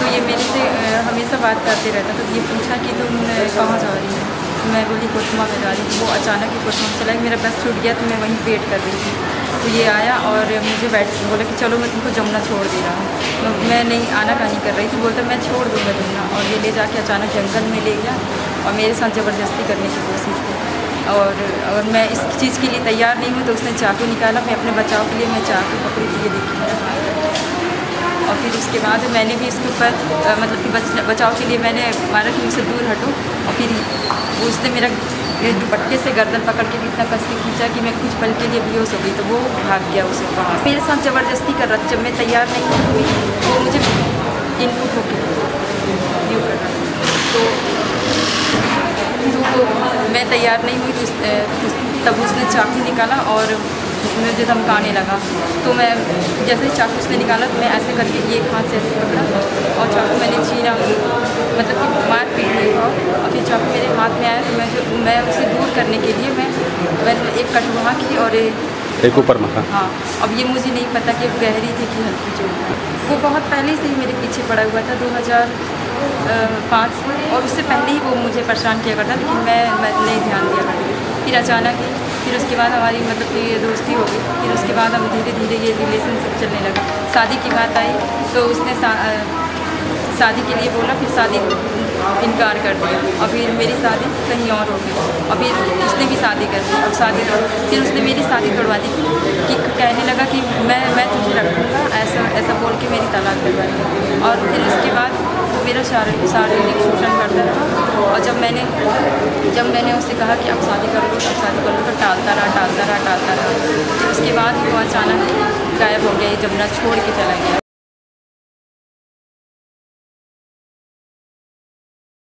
तो ये मेरे से हमेशा बात करते रहता। तो ये पूछा कि तुम कहाँ जा रही हो? तो मैं बोली कोतमा में जा रही थी। वो अचानक ही कोतमा में चला गया, मेरा बस छूट गया तो मैं वहीं वेट कर रही थी। तो ये आया और मुझे बोला कि चलो मैं तुमको जमुना छोड़ दे रहा हूँ। तो मैं नहीं आनाकानी कर रही थी, बोलता मैं छोड़ दूँगा जमुना। और ये ले जाके अचानक जंगल में ले गया और मेरे साथ ज़बरदस्ती करने की कोशिश की। और मैं इस चीज़ के लिए तैयार नहीं हूँ तो उसने चाकू निकाला। मैं अपने बचाव के लिए मैं चाकू पकड़ी थी, ये देखिए मेरा हाथ। और फिर उसके बाद मैंने भी इसके ऊपर मतलब कि बचाव के लिए मैंने मारा कि मुझसे दूर हटो। और फिर उसने मेरा दुपट्टे से गर्दन पकड़ के इतना कस के खींचा कि मैं कुछ पल के लिए बेहोश हो गई। तो वो भाग गया उसे वहाँ। मेरे साथ ज़बरदस्ती कर रहा था, जब मैं तैयार नहीं हुई वो मुझे इनपुट होकर यूँ कर रहा था। तो मैं तैयार नहीं हुई तो तब उसने चाकू निकाला और मुझे धमकाने लगा। तो मैं जैसे ही चाकू उसने निकाला तो मैं ऐसे करके एक हाथ से ऐसे पकड़ा और चाकू मैंने छीना, मतलब कि मार पीट नहीं हुआ। और फिर चाकू मेरे हाथ में आया तो मैं उसे दूर करने के लिए मैंने एक कट वहाँ की और एक ऊपर मका। हाँ, अब ये मुझे नहीं पता कि गहरी थी कि हल्की चोट। वो बहुत पहले से ही मेरे पीछे पड़ा हुआ था, 2005 और उससे पहले ही वो मुझे परेशान किया करता, लेकिन मैं नहीं ध्यान दिया करती। फिर अचानक ही फिर उसके बाद हमारी मतलब कि दोस्ती हो गई। फिर उसके बाद हम धीरे धीरे ये रिलेशनशिप चलने लगा। शादी की बात आई तो उसने शादी के लिए बोला, फिर शादी इनकार कर दिया। और फिर मेरी शादी कहीं और हो गई और फिर उसने भी शादी कर दी। अब फिर उसने मेरी शादी तोड़वा दी कि कहने लगा कि मैं तुझे रखूँगा, ऐसा बोल के मेरी तलाक दिलवा दी। और फिर उसके बाद वो मेरा शारीरिक शोषण करता रहा। और जब मैंने उससे कहा कि अब शादी कर लो तो टालता रहा। फिर उसके बाद वो अचानक गायब हो गया, जमुना छोड़ के चला गया।